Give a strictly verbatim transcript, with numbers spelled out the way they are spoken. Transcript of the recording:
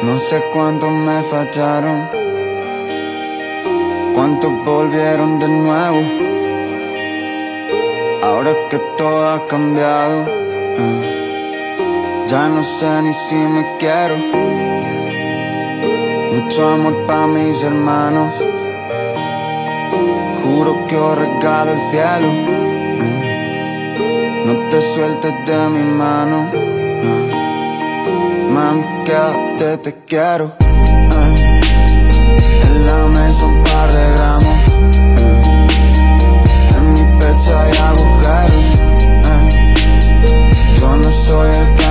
No sé cuántos me fallaron, cuántos volvieron de nuevo. Ahora que todo ha cambiado, eh, ya no sé ni si me quiero. Mucho amor pa' mis hermanos, juro que os regalo el cielo. eh, No te sueltes de mi mano, no. Mami, quédate, te quiero. eh. En la mesa un par de gramos, eh. En mi pecho hay agujeros, eh. Yo no soy el que